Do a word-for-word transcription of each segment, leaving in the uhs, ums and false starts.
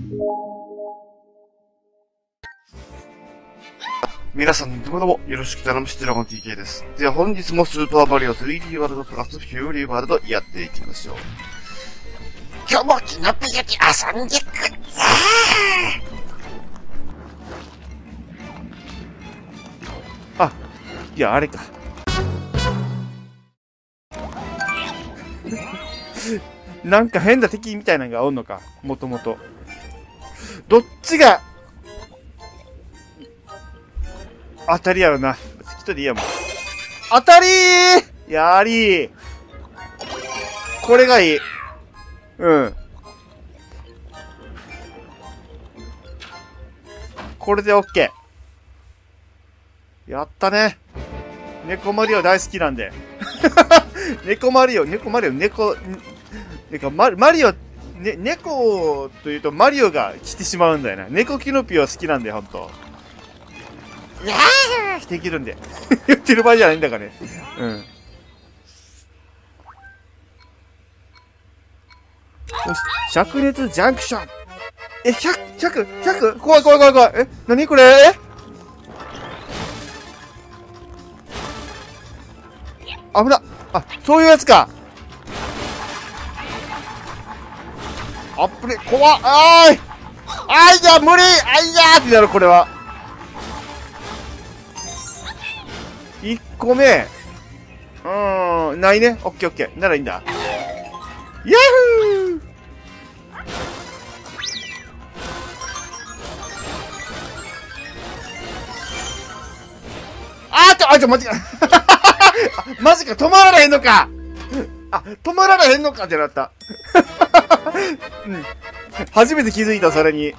皆さん、どうもどうも、よろしく頼むし、ドラゴン ティーケー です。では、本日もスーパーマリオ スリーディー ワールドプラスフューリーワールドやっていきましょう。 今日もキノピオで遊んでくっあ、いや、あれか。なんか変な敵みたいなのがおんのか、もともと。どっちが、当たりやろな。適当でいいやもん。当たりーやりーこれがいい。うん。これで OK。やったね。猫マリオ大好きなんで。猫マリオ、猫マリオ、猫、ねかママリオ、ね、猫というとマリオが来てしまうんだよな。猫キノピオ好きなんで、ほんと。いやーできるんで。言ってる場合じゃないんだからね。うん。よし、灼熱ジャンクション。え、ひゃく、ひゃく、ひゃく? 怖い怖い怖い怖い。え、なにこれえ危な。あ、そういうやつか。あっぷれ、怖っ。あーい。あいや、無理。あいやーってなる、これは。いっこめ。うーん、ないね。オッケーオッケー。ならいいんだ。ヤッフーあーっと、あ、ちょ、マジか。マジか、止まられへんのか。あ、止まられへんのかってなった。うん。初めて気づいた、それに。うん。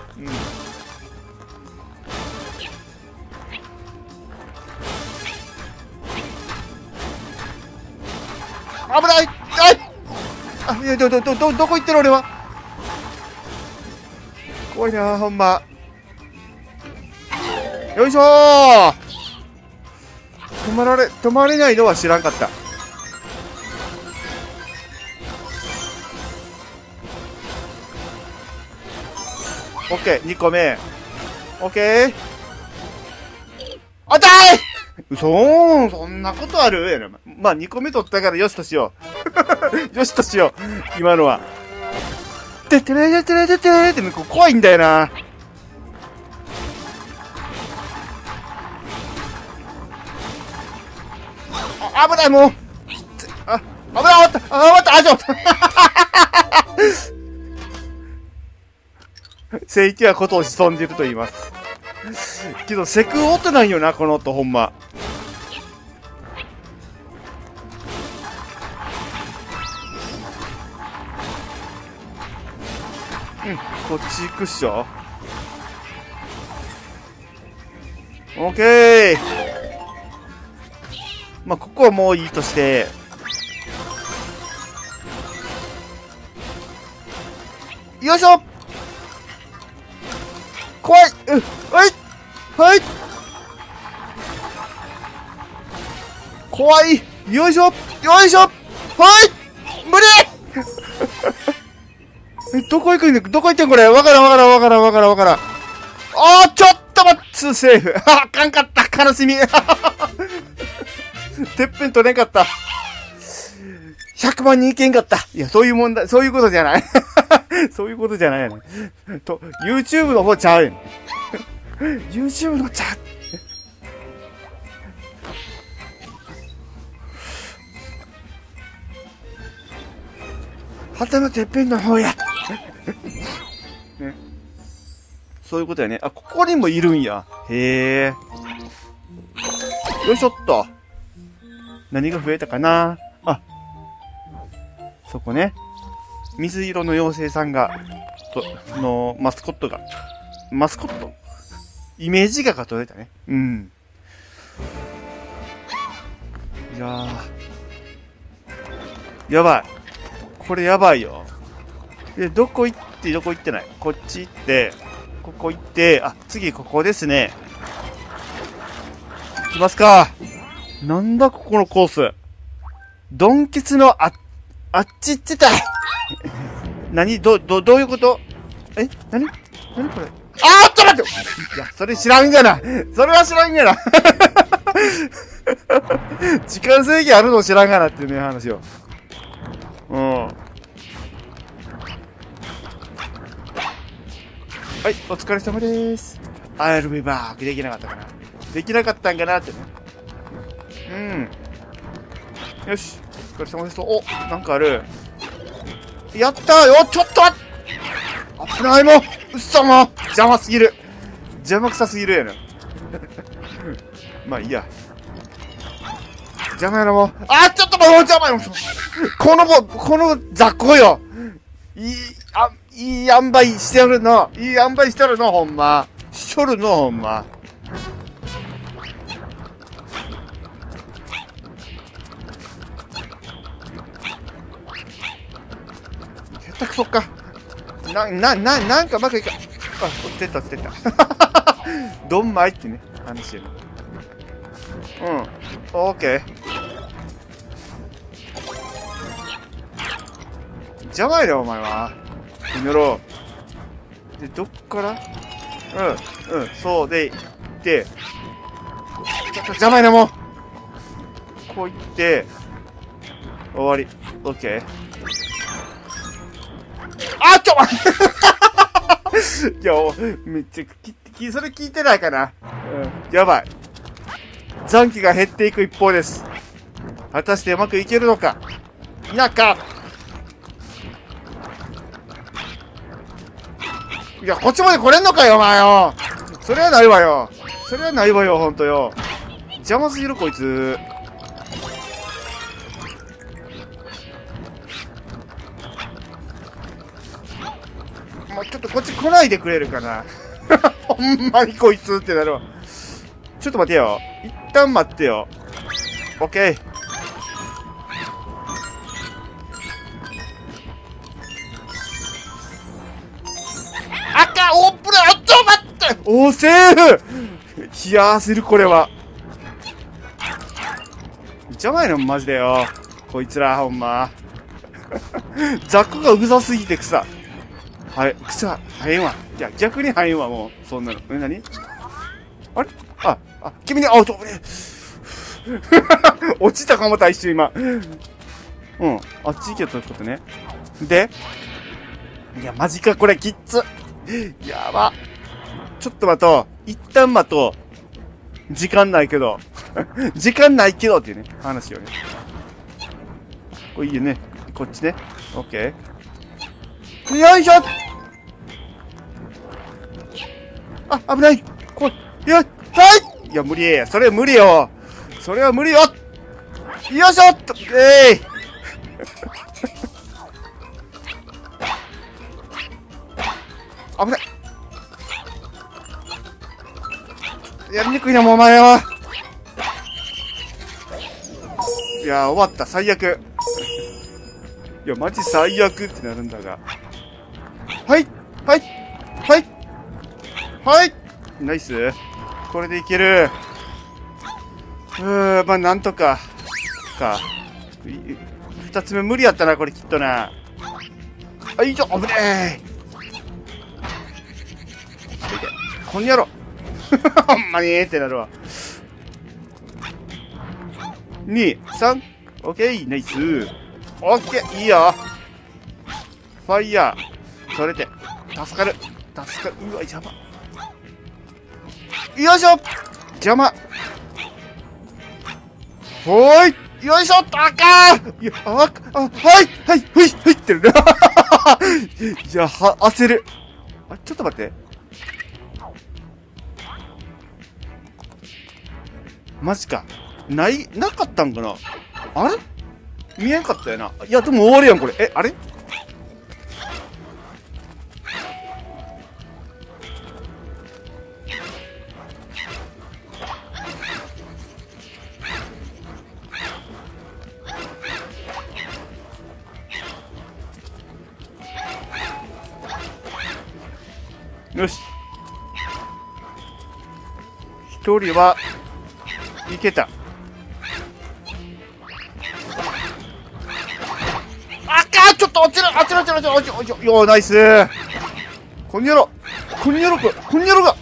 危ない。あい。あ、いや、ど、ど、ど、ど、どこ行ってる俺は。怖いな、ほんま。よいしょー。止まられ、止まれないのは知らんかった。オッケー、にこめ。オッケー。あたいそーん、そんなことあるやろ。まあ、にこめ取ったからよしとしよう。よしとしよう。今のは。てってれてってれてってれって怖いんだよな。あ、危ない、もう。あ、危ない、終わった。あ、終わった、あ、ちょっと。聖域はことを潜んでいると言います。けど、セクオートなんよな、この音、ほんま。うん、こっち行くっしょ。オッケー。まあ、ここはもういいとして。よいしょ怖い、うん、はいはい怖いよいしょよいしょはい無理え、どこ行くんだどこ行ってんこれわからんわからんわからんわからんわからん。あーちょっと待って、セーフあかんかった悲しみてっぺん取れんかった。ひゃくまん人いけんかった。いや、そういう問題、そういうことじゃない。そういうことじゃないよね。と、YouTube の方ちゃうやん。YouTube のちゃう。旗のてっぺんの方や。ね。そういうことやね。あ、ここにもいるんや。へえ。よいしょっと。何が増えたかなあ。そこね。水色の妖精さんが、と、の、マスコットが、マスコットイメージ画が取れたね。うん。いやー。やばい。これやばいよ。で、どこ行って、どこ行ってない。こっち行って、ここ行って、あ、次ここですね。行きますか。なんだここのコース。ドンケツのあ、あっち行ってたい。何ど、ど、どういうことえなになにこれ。あーっと待っていや、それ知らんがな。それは知らんがな。時間制限あるの知らんがなっていうね、話を。うん。はい、お疲れ様でーす。I'll be back できなかったかな。できなかったんかなってね。うん。よし。お疲れ様です。お、なんかある。やったーよ。ちょっと待って危ないもん。うっそもう邪魔すぎる。邪魔くさすぎるやな。まあいいや。邪魔やなもう。あーちょっともう邪魔よ。このぼ、この雑魚よ。いい、あ、いい塩梅してるの。いい塩梅してるの、ほんま。しとるの、ほんま。下手くそか。な、な、な、なんかうまくいか、あ、落ちてった、落ちてった。どんまいってね、話してる。うん。オッケー。邪魔やで、お前は。やろう。で、どっからうん、うん、そうで、行って、ちょっと邪魔やな、もう。こう行って、終わり。オッケー。あ、ちょいや、めっちゃ、き、それ聞いてないかな。うん、やばい。残機が減っていく一方です。果たしてうまくいけるのか否か。いや、こっちまで来れんのかよ、お前よ。それはないわよ。それはないわよ、ほんとよ。邪魔すぎる、こいつ。もうちょっとこっち来ないでくれるかな。ほんまにこいつってなるわ。ちょっと待てよ。一旦待ってよ。オッケー。赤オープンあっと待っておーセーフ冷やせるこれは。邪魔やなマジでよ。こいつらほんま。雑魚がうざすぎて草。はい、草、生えんわ。いや、逆に生えんわ、もう。そんなの。え、なにあれあ、あ、君に、あ、と、ね、落ちたかもた、一瞬今。うん。あっち行けということね。で、いや、マジか、これ、きっつ。やば。ちょっと待とう。一旦待とう。時間ないけど。時間ないけどっていうね、話よね。これいいよね。こっちね。オッケー。よいしょあ、危ないこい、よい、はいいや、無理それ無理よそれは無理よよいしょっとえい危ないやりにくいな、もうお前は。いや、終わった。最悪。いや、マジ最悪ってなるんだが。はいはいはいはいナイスこれでいける。うーん、まあ、なんとか。か。二つ目無理やったな、これきっとな。あ、いいじゃん、危ねえ。こんにゃろ。ほんまにええってなるわ。に、さん、オッケー、ナイス。オッケー、いいよ。ファイヤー。取れて。助かる。助かる。うわ、邪魔。よいしょ邪魔。ほーいよいしょあかーいや、あ、あ、はいはい、ふい、ふいってるね。いや、は、焦る。あ、ちょっと待って。マジか。ない、なかったんかなあれ見えんかったよな。いや、でも終わるやん、これ。え、あれよし。一人はいけた。あかーちょっと落ちる落ちる落ちる落ちる落ちるよーナイスー。 こんにゃろこんにゃろかこんにゃろが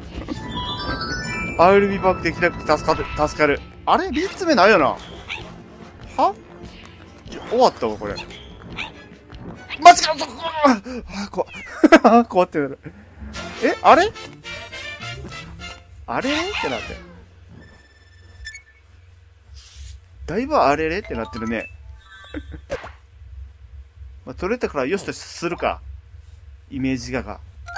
アイルビーバックできなくて助かる、助かる。あれみっつめないよな。は終わったわ、これ。間違えたあ、怖っ。怖ってなる。えあれあれれってなって。だいぶあれれってなってるね。まあ、取れたからよしとするか。イメージがが。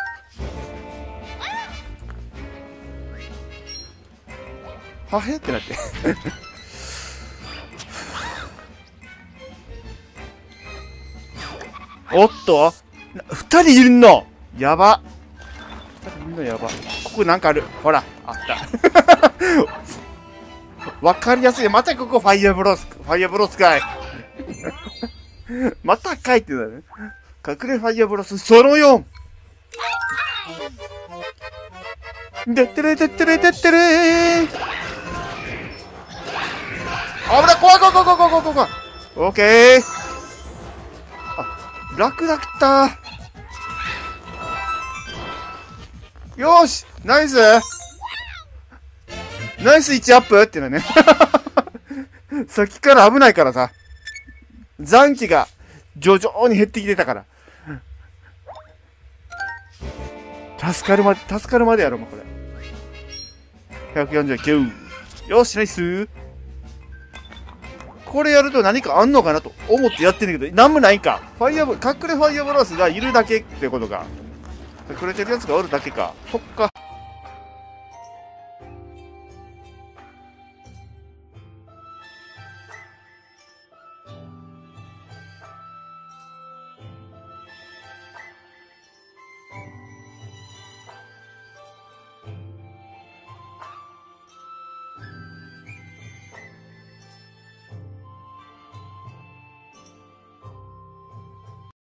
はへってなって。おっと二人いるのやば。二人いるのやば。ここなんかある。ほら、あった。わかりやすい。またここファイヤーブロス、ファイヤーブロスかい。またかいってなる。隠れファイヤーブロスそのよん。でってれでってれでってれー。危ない、怖い怖い怖い怖い怖い怖い。オッケー。あ、楽だったー。よーし、ナイスナイスいちアップってのね。さっきから危ないからさ。残機が徐々に減ってきてたから。助かるまで、助かるまでやろう、もうこれ。ひゃくよんじゅうきゅう。よし、ナイス。これやると何かあんのかなと思ってやってんだけど、なんもないんか。ファイヤーブ、隠れファイヤーブロスがいるだけってことか。隠れてるやつがおるだけか。そっか。